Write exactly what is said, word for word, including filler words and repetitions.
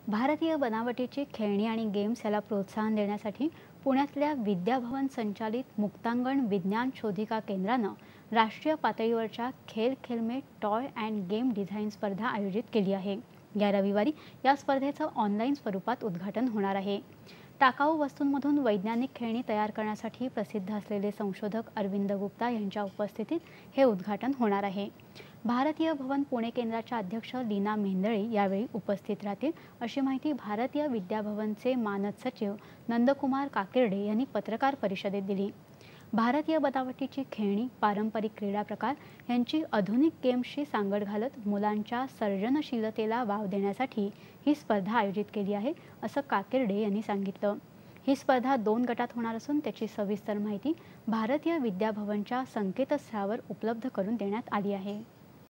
भारतीय बनावटीची खेळणी आणि गेम्स याला प्रोत्साहन देण्यासाठी पुण्यातल्या विद्याभवन संचालित मुक्तांगण विज्ञान शोधिका केंद्रानं राष्ट्रीय पातळीवरच्या खेल खेलमे टॉय अँड गेम डिझाईन स्पर्धा आयोजित केली आहे। या रविवारी या स्पर्धेचं ऑनलाईन स्वरूपात उद्घाटन होणार आहे। टाकाऊ वस्तूंमधून वैज्ञानिक खेळणी तयार करण्यासाठी प्रसिद्ध असलेले संशोधक अरविंद गुप्ता यांच्या उपस्थितीत हे उद्घाटन होणार आहे। भारतीय भवन पुणे केंद्राच्या अध्यक्ष लीना मेंदळे यावेळी उपस्थित राहतील, अशी माहिती भारतीय विद्याभवनचे मानद सचिव नंदकुमार काकिर्डे यांनी पत्रकार परिषदेत दिली। भारतीय बनावटीची खेळणी, पारंपरिक क्रीडा प्रकार यांची आधुनिक गेम्सशी सांगड घालत मुलांच्या सर्जनशीलतेला वाव देण्यासाठी ही स्पर्धा आयोजित केली आहे, असं काकिर्डे यांनी सांगितलं। ही स्पर्धा दोन गटात होणार असून त्याची सविस्तर माहिती भारतीय विद्याभवनच्या संकेतस्थळावर उपलब्ध करून देण्यात आली आहे।